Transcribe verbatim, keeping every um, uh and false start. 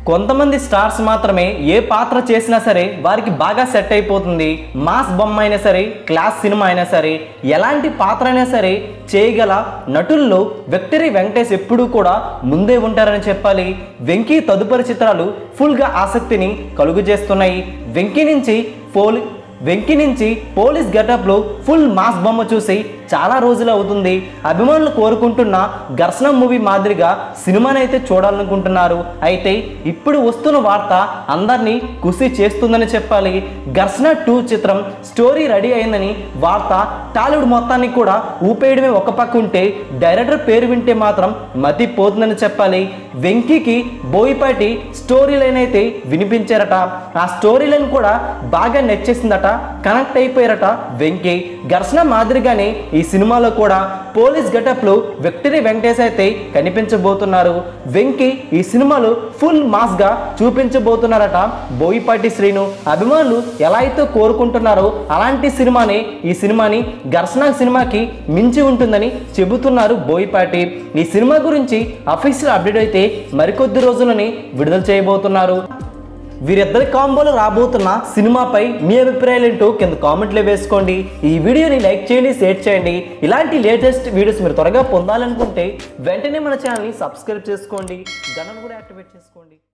కొంతమంది స్టార్స్ మాత్రమే ఏ పాత్ర చేసినా సరే వారికి బాగా సెట్ అయిపోతుంది. మాస్ బొమ్మ అయినా సరే, క్లాస్ సినిమా అయినా సరే, ఎలాంటి పాత్ర అయినా సరే చేయగల నటుల్లో విక్టరీ వెంకటేష్ ఎప్పుడూ కూడా ముందే ఉంటారని చెప్పాలి. వెంకీ తదుపరి చిత్రాలు ఫుల్గా ఆసక్తిని కలుగు చేస్తున్నాయి. వెంకీ నుంచి పోలి వెంకీ నుంచి పోలీస్ గెటప్లో ఫుల్ మాస్ బొమ్మ చూసి చాలా రోజులు అవుతుంది. అభిమానులు కోరుకుంటున్న ఘర్షణ మూవీ మాదిరిగా సినిమాని అయితే చూడాలనుకుంటున్నారు. అయితే ఇప్పుడు వస్తున్న వార్త అందరినీ ఖుషి చేస్తుందని చెప్పాలి. ఘర్షణ టూ చిత్రం స్టోరీ రెడీ అయిందని వార్త టాలీవుడ్ మొత్తాన్ని కూడా ఊపేయడమే ఒక పక్క ఉంటే, డైరెక్టర్ పేరు వింటే మాత్రం మతి పోతుందని చెప్పాలి. వెంకీకి బోయపాటి స్టోరీ లైన్ అయితే వినిపించారట. ఆ స్టోరీ లైన్ కూడా బాగా నచ్చేసిందట, కనెక్ట్ అయిపోయారట వెంకీ. ఘర్షణ మాదిరిగానే ఈ సినిమాలో కూడా పోలీస్ గెటప్లో విక్టరీ వెంకటేష్ అయితే కనిపించబోతున్నారు. వెంకీ ఈ సినిమాలో ఫుల్ మాస్ గా చూపించబోతున్నారట బోయపాటి శ్రీను. అభిమానులు ఎలా అయితే కోరుకుంటున్నారో అలాంటి సినిమానే ఈ సినిమాని ఘర్షణ సినిమాకి మించి ఉంటుందని చెబుతున్నారు బోయపాటి. ఈ సినిమా గురించి అఫీషియల్ అప్డేట్ అయితే మరికొద్ది రోజులని విడుదల చేయబోతున్నారు. వీరిద్దరి కాంబోలో రాబోతున్న సినిమాపై మీ అభిప్రాయాలు ఏంటో కింద కామెంట్లో వేసుకోండి. ఈ వీడియోని లైక్ చేయండి, షేర్ చేయండి. ఇలాంటి లేటెస్ట్ వీడియోస్ మీరు త్వరగా పొందాలనుకుంటే వెంటనే మన ఛానల్ని సబ్స్క్రైబ్ చేసుకోండి, గంటను కూడా యాక్టివేట్ చేసుకోండి.